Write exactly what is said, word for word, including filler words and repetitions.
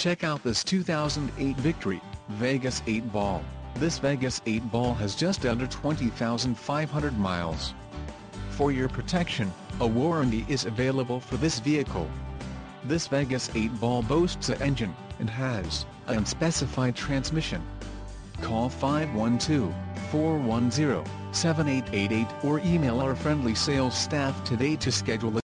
Check out this two thousand eight Victory Vegas eight Ball. This Vegas eight Ball has just under twenty thousand five hundred miles. For your protection, a warranty is available for this vehicle. This Vegas eight Ball boasts an engine, and has an unspecified transmission. Call five one two, four one zero, seven eight eight eight or email our friendly sales staff today to schedule a